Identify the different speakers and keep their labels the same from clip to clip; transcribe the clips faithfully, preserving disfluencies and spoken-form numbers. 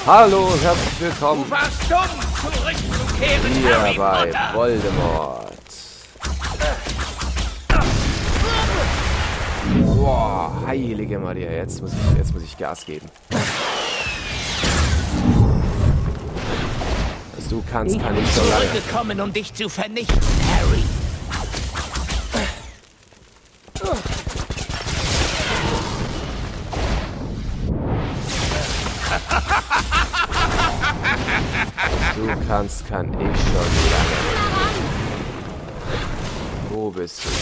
Speaker 1: Hallo und herzlich willkommen
Speaker 2: Du warst dumm, zurückzukehren,
Speaker 1: hier
Speaker 2: Harry
Speaker 1: bei
Speaker 2: Potter.
Speaker 1: Voldemort. Boah, heilige Maria, jetzt muss ich, jetzt muss ich Gas geben. Was du kannst, kann ich so lange.
Speaker 2: Zurückgekommen, um dich zu vernichten, Harry.
Speaker 1: Du kannst, kann ich schon lange. Wo bist du?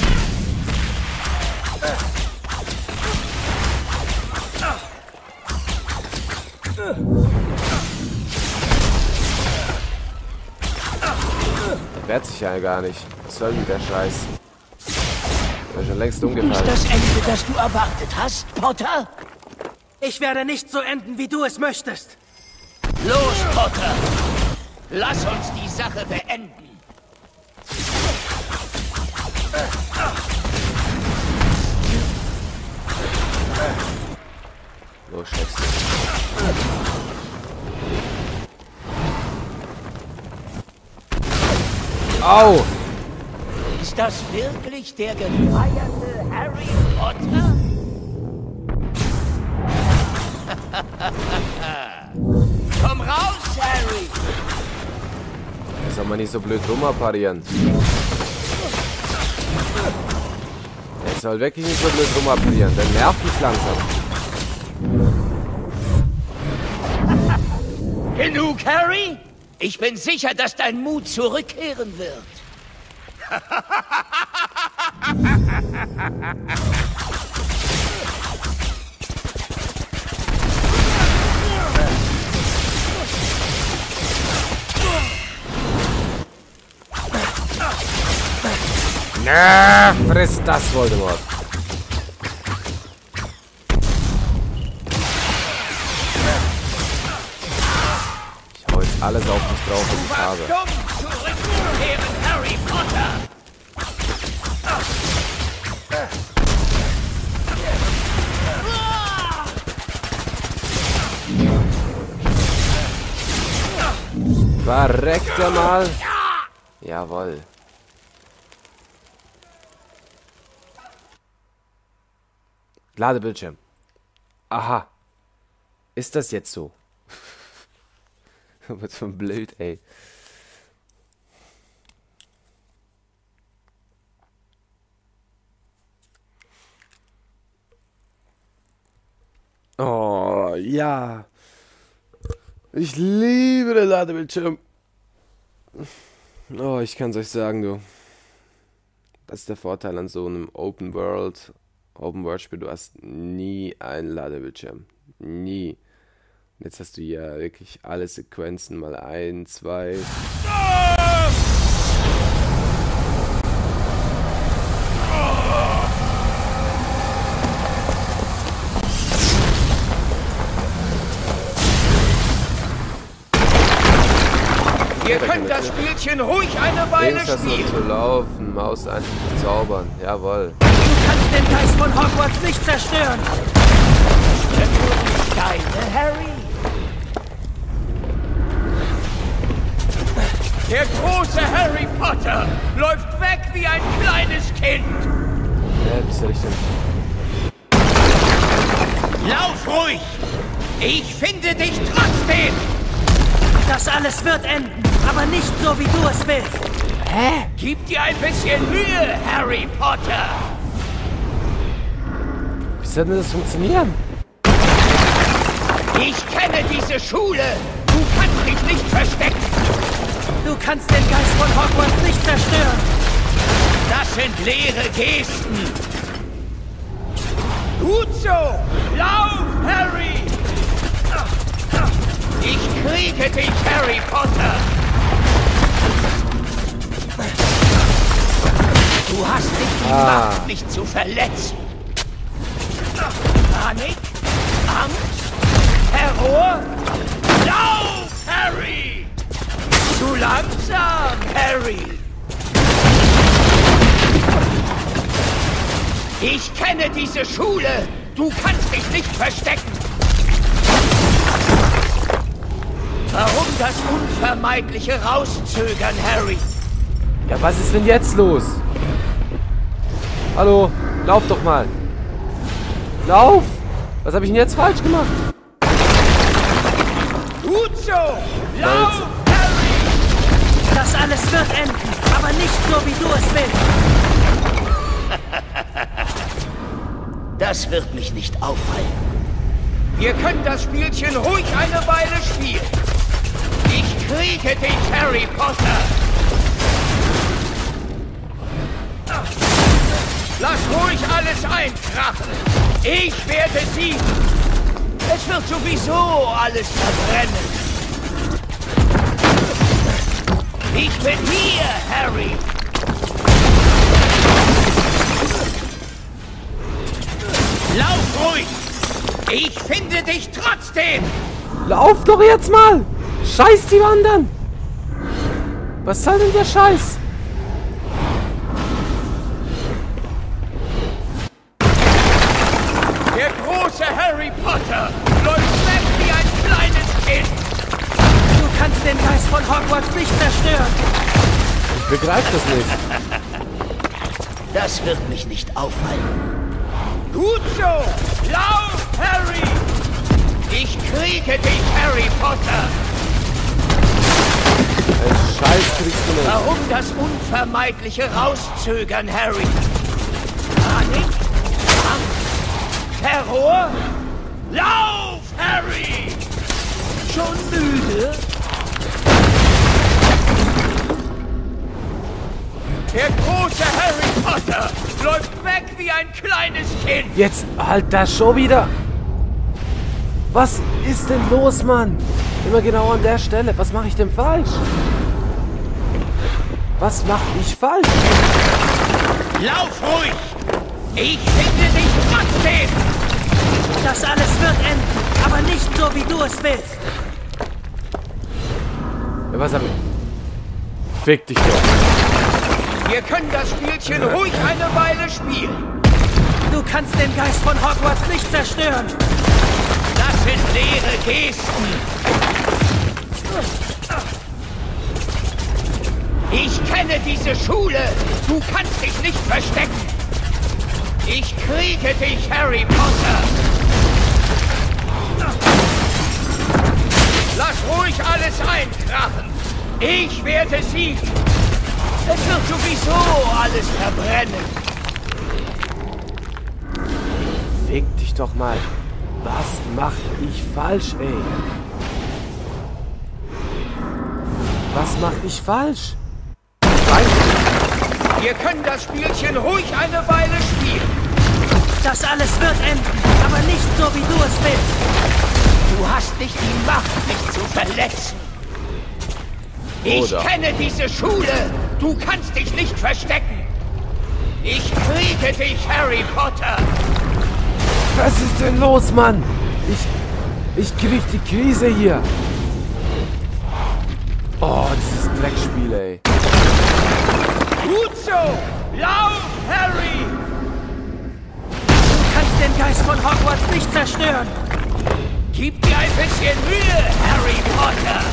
Speaker 1: Der wehrt sich ja gar nicht. Was soll denn der Scheiß? Ich bin schon längst umgefallen.
Speaker 2: Ist das Ende, das du erwartet hast, Potter?
Speaker 3: Ich werde nicht so enden, wie du es möchtest.
Speaker 2: Los, Potter! Lass uns die Sache beenden.
Speaker 1: Los, steckst du. Au!
Speaker 2: Ist das wirklich der gefeierte Harry Potter? Komm raus, Harry!
Speaker 1: Soll man nicht so blöd rumapparieren. Er soll wirklich nicht so blöd rumapparieren, der nervt mich langsam.
Speaker 2: Genug, Harry? Ich bin sicher, dass dein Mut zurückkehren wird.
Speaker 1: Na, friss das, Voldemort. Ich hau jetzt alles auf mich drauf und ich habe.
Speaker 2: Dumm, zurückzukehren, Harry Potter!
Speaker 1: Verreckt er mal. Jawohl. Ladebildschirm. Aha. Ist das jetzt so? Was für ein Blöd, ey. Oh, ja. Ich liebe den Ladebildschirm. Oh, ich kann es euch sagen, du. Das ist der Vorteil an so einem Open World, Open World Spiel. Du hast nie einen Ladebildschirm. Nie. Und jetzt hast du ja wirklich alle Sequenzen mal ein, zwei.
Speaker 2: Ihr könnt das Spielchen ruhig eine Weile
Speaker 1: Links hast du
Speaker 2: spielen.
Speaker 1: zu laufen, Maus einfach zu zaubern. Jawohl.
Speaker 3: Du kannst den Geist von Hogwarts nicht zerstören.
Speaker 2: Steine, Harry. Der große Harry Potter läuft weg wie ein kleines Kind.
Speaker 1: Ja, wie soll ich denn?
Speaker 2: Lauf ruhig. Ich finde dich trotzdem.
Speaker 3: Das alles wird enden, aber nicht so, wie du es willst.
Speaker 2: Hä? Gib dir ein bisschen Mühe, Harry Potter.
Speaker 1: Wie soll denn das funktionieren?
Speaker 2: Ich kenne diese Schule. Du kannst dich nicht verstecken.
Speaker 3: Du kannst den Geist von Hogwarts nicht zerstören.
Speaker 2: Das sind leere Gesten. Gut so. Lauf, Harry. Ich kriege dich, Harry Potter. Du hast nicht die
Speaker 1: Ah.
Speaker 2: Macht, mich zu verletzen. Panik? Angst? Terror? Lauf, Harry! Zu langsam, Harry! Ich kenne diese Schule! Du kannst dich nicht verstecken! das Unvermeidliche rauszögern, Harry.
Speaker 1: Ja, was ist denn jetzt los? Hallo, lauf doch mal. Lauf! Was habe ich denn jetzt falsch gemacht?
Speaker 2: Gut so! Lauf, Harry!
Speaker 3: Das alles wird enden, aber nicht so, wie du es willst.
Speaker 2: Das wird mich nicht aufhalten. Wir können das Spielchen ruhig eine Weile spielen. Ich kriege dich, Harry Potter! Lass ruhig alles einkrachen. Ich werde siegen. Es wird sowieso alles verbrennen. Ich bin hier, Harry. Lauf ruhig. Ich finde dich trotzdem.
Speaker 1: Lauf doch jetzt mal! Scheiß die anderen! Was soll denn der Scheiß?
Speaker 2: Der große Harry Potter läuft weg wie ein kleines Kind.
Speaker 3: Du kannst den Geist von Hogwarts nicht zerstören.
Speaker 1: Ich begreife das nicht.
Speaker 2: Das wird mich nicht aufhalten. Gut so! Lauf, Harry! Ich kriege dich, Harry Potter!
Speaker 1: Ein Scheiß kriegst du nicht.
Speaker 2: Warum das Unvermeidliche rauszögern, Harry? Panik? Angst? Terror? Lauf, Harry! Schon müde? Der große Harry Potter läuft weg wie ein kleines Kind.
Speaker 1: Jetzt halt das schon wieder. Was ist denn los, Mann? Immer genau an der Stelle. Was mache ich denn falsch? Was mache ich falsch?
Speaker 2: Lauf ruhig! Ich finde dich trotzdem!
Speaker 3: Das alles wird enden, aber nicht so, wie du es willst.
Speaker 1: Ja, was hab ich? Fick dich doch.
Speaker 2: Wir können das Spielchen ruhig eine Weile spielen.
Speaker 3: Du kannst den Geist von Hogwarts nicht zerstören.
Speaker 2: Das sind leere Gesten. Ich kenne diese Schule. Du kannst dich nicht verstecken. Ich kriege dich, Harry Potter. Lass ruhig alles einkrachen. Ich werde siegen. Es wird sowieso alles verbrennen.
Speaker 1: Fick dich doch mal. Was mach ich falsch, ey? Was mach ich falsch?
Speaker 2: Wir können das Spielchen ruhig eine Weile spielen.
Speaker 3: Das alles wird enden, aber nicht so, wie du es willst.
Speaker 2: Du hast nicht die Macht, mich zu verletzen. Ich
Speaker 1: Oder?
Speaker 2: kenne diese Schule. Du kannst dich nicht verstecken. Ich kriege dich, Harry Potter.
Speaker 1: Was ist denn los, Mann? Ich... Ich krieg die Krise hier. Oh, dieses Dreckspiel, ey.
Speaker 2: Gut so. Lauf, Harry.
Speaker 3: Du kannst den Geist von Hogwarts nicht zerstören.
Speaker 2: Gib dir ein bisschen Mühe, Harry Potter.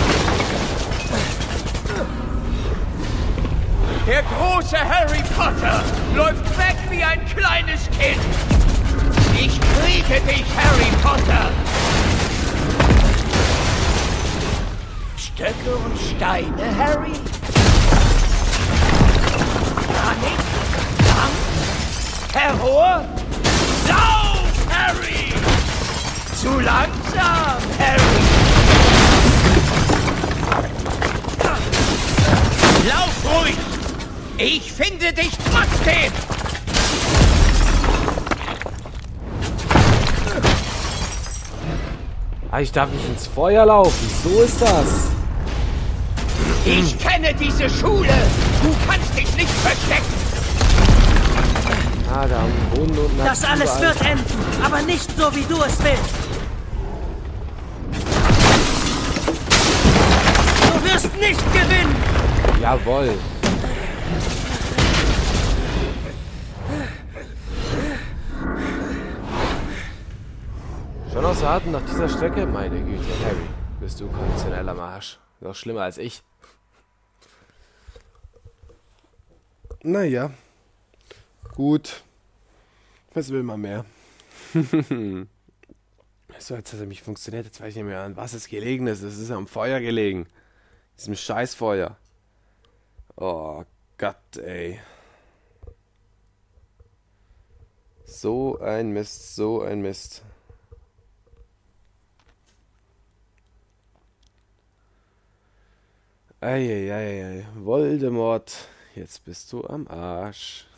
Speaker 2: Der große Harry Potter läuft weg wie ein kleines Kind. Ich kriege dich, Harry Potter. Stöcke und Steine, Harry? Panik? Angst? Terror? Lauf, Harry! Zu langsam, Harry! Lauf ruhig! Ich finde dich trotzdem!
Speaker 1: Ah, ich darf nicht ins Feuer laufen. So ist das.
Speaker 2: Ich kenne diese Schule. Du kannst dich nicht verstecken.
Speaker 1: Ah, da am Boden unten.
Speaker 3: Das alles wird enden, aber nicht so, wie du es willst. Du wirst nicht gewinnen.
Speaker 1: Jawohl. Schon außer Atem nach dieser Strecke? Meine Güte, Harry. Bist du konditionell am Arsch. Noch schlimmer als ich. Naja. Gut. Was will man mehr? So, jetzt hat er mich funktioniert. Jetzt weiß ich nicht mehr, an was es gelegen ist. Es ist am Feuer gelegen. Diesem Scheißfeuer. Oh Gott, ey. So ein Mist, so ein Mist. Eieiei, Voldemort, jetzt bist du am Arsch.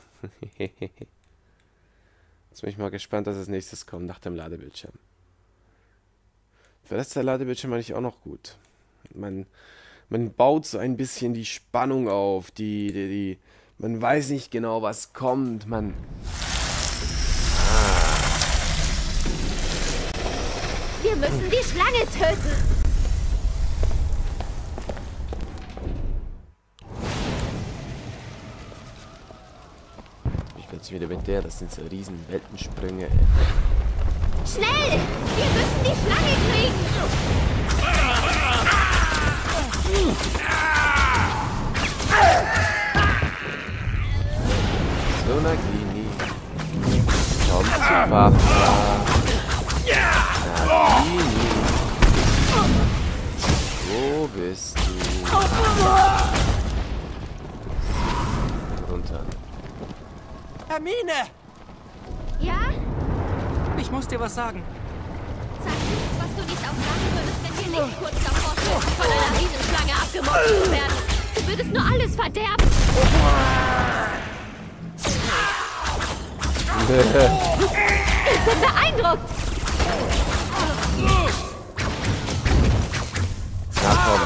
Speaker 1: Jetzt bin ich mal gespannt, was als nächstes kommt nach dem Ladebildschirm. Vielleicht ist der Ladebildschirm eigentlich auch noch gut. Man, man baut so ein bisschen die Spannung auf, die, die, die, man weiß nicht genau, was kommt, man... Ah.
Speaker 4: Wir müssen die Schlange töten.
Speaker 1: Jetzt wieder mit der, das sind so riesen Weltensprünge. Ey.
Speaker 4: Schnell! Wir müssen die Schlange kriegen!
Speaker 1: So, Nagini. Komm zu Papa. Nagini. Wo bist du? Runter.
Speaker 3: Hermine!
Speaker 4: Ja?
Speaker 3: Ich muss dir was sagen.
Speaker 4: Sag nichts, was du nicht auch sagen würdest, wenn wir nicht kurz davor stehen, von einer Riesenschlange abgemobbt zu werden. Du würdest nur alles verderben. Ich bin beeindruckt.
Speaker 1: Na komm.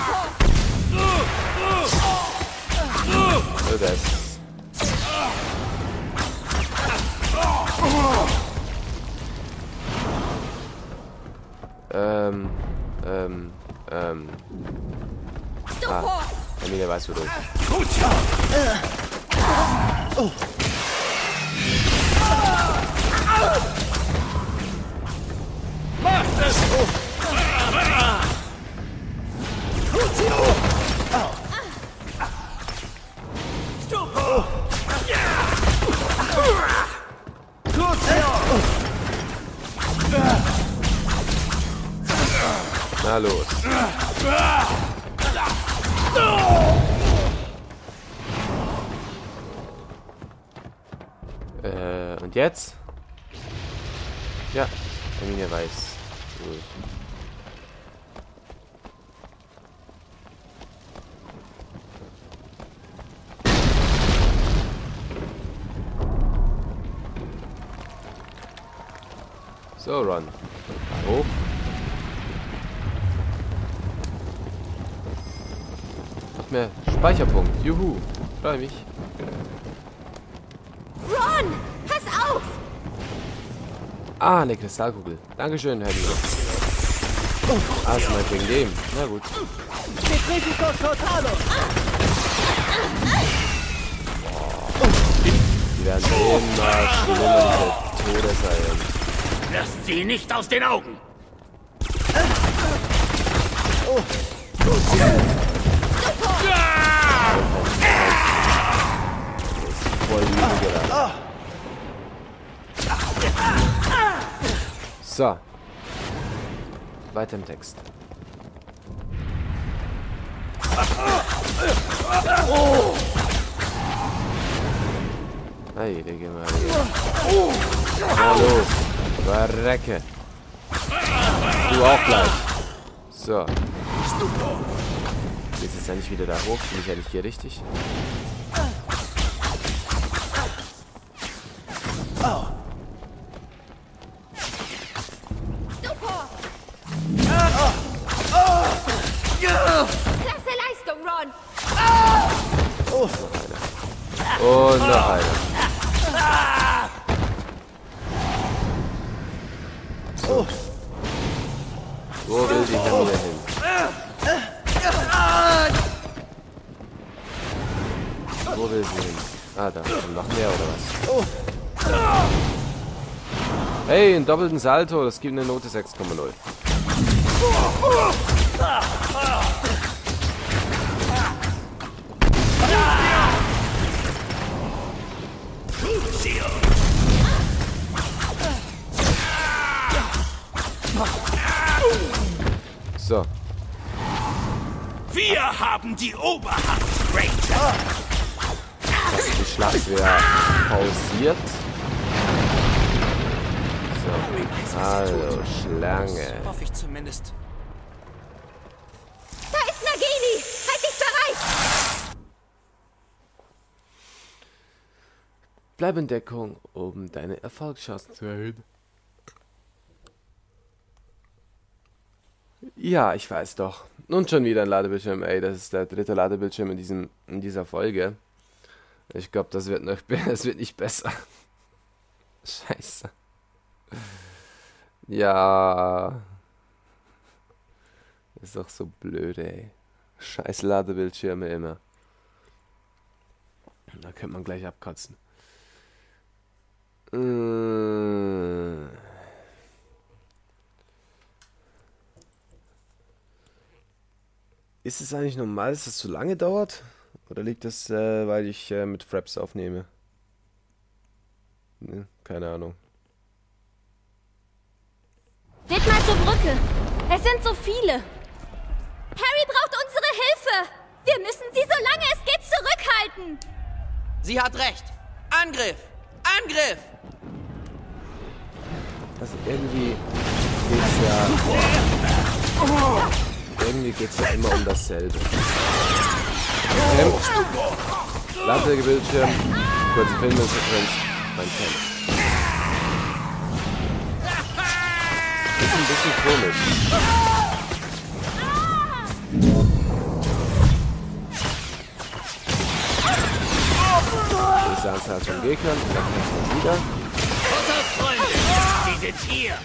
Speaker 1: So, das. Ähm, ähm, ähm. Ah, Emilia weiß, wo du. Oh.
Speaker 2: Mach das!
Speaker 1: Na los. Äh, und jetzt? Ja, Hermine weiß. Gut. So, Ron. Hoch. Noch mehr Speicherpunkt. Juhu. Freu mich.
Speaker 4: Ron, pass auf!
Speaker 1: Ah, eine Kristallkugel. Dankeschön, Herr Lieber. Ah, ist mal wegen dem. Na gut. Die werden immer schlimmer, diese Todeseilen.
Speaker 2: Lasst sie nicht aus den Augen!
Speaker 1: Oh. Voll müde gedacht. So. Weiter im Text. Hey, der gehen wir hier. Na los. Verrecke. Du auch gleich. So. Jetzt ist er nicht wieder da hoch. Bin ich eigentlich hier richtig?
Speaker 4: Klasse Leistung, Ron!
Speaker 1: Oh. Und noch einer. So. Wo will die Hermine hin? Wo will sie hin? Ah, da. Noch mehr oder was? Hey, einen doppelten Salto. Das gibt eine Note sechs Komma null. So.
Speaker 2: Wir haben die Oberhand, Ranger.
Speaker 1: Die Schlacht wieder pausiert. So. Hallo, Schlange.
Speaker 3: Hoffe ich zumindest.
Speaker 4: Da ist Nagini! Halt dich bereit!
Speaker 1: Bleib in Deckung, um deine Erfolgschancen zu erhöhen. Ja, ich weiß doch. Und schon wieder ein Ladebildschirm, ey, das ist der dritte Ladebildschirm in diesem in dieser Folge. Ich glaube, das wird noch das wird nicht besser. Scheiße. Ja. Ist doch so blöd, ey. Scheiß Ladebildschirme immer. Da könnte man gleich abkotzen. Äh. Ist es eigentlich normal, dass es so lange dauert? Oder liegt das, äh, weil ich äh, mit Fraps aufnehme? Ne, keine Ahnung.
Speaker 4: Seht mal zur Brücke. Es sind so viele. Harry braucht unsere Hilfe. Wir müssen sie, solange es geht, zurückhalten.
Speaker 3: Sie hat recht. Angriff! Angriff!
Speaker 1: Also irgendwie geht's ja... Irgendwie geht's ja immer um dasselbe. Kämpft. Ladebildschirm. Kurze Filmsequenz. Man kämpft. Das ist ein bisschen komisch. Diese Anzahl von Gegnern. Und dann kämpft man wieder.
Speaker 2: Potters Freunde, sie sind hier.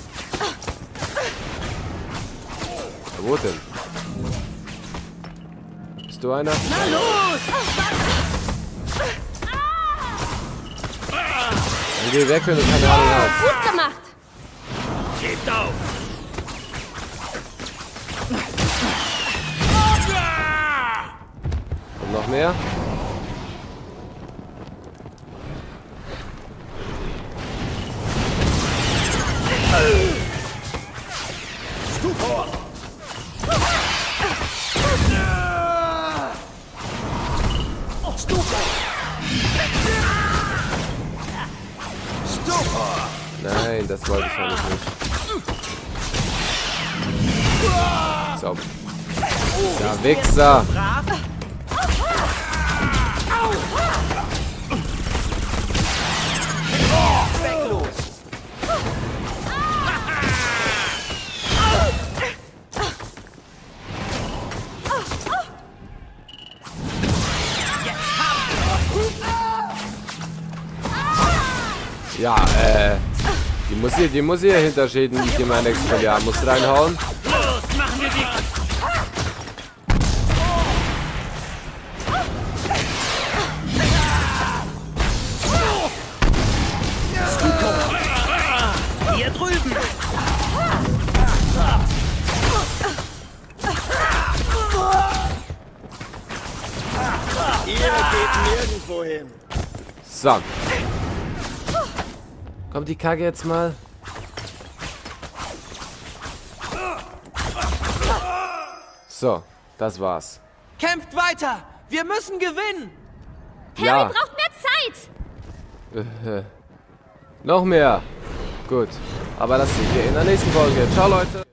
Speaker 1: Wo denn? Bist du einer?
Speaker 2: Na los!
Speaker 1: Dann geh weg, wenn du keine Ahnung hast.
Speaker 4: Gut gemacht.
Speaker 2: Gebt auf!
Speaker 1: Und noch mehr?
Speaker 2: Stupor!
Speaker 1: Nein, das wollte ich eigentlich nicht. So. Ja, Wichser! Ja, äh, die muss hier, die muss hier hinterschieden, die mein Expelliar muss reinhauen.
Speaker 2: Los, machen wir die... Hier drüben! Ihr geht nirgendwo hin.
Speaker 1: So. Kommt die Kacke jetzt mal? So, das war's.
Speaker 3: Kämpft weiter! Wir müssen gewinnen!
Speaker 4: Harry
Speaker 1: Ja.
Speaker 4: braucht mehr Zeit.
Speaker 1: Äh, noch mehr. Gut. Aber das sehen wir in der nächsten Folge. Ciao, Leute.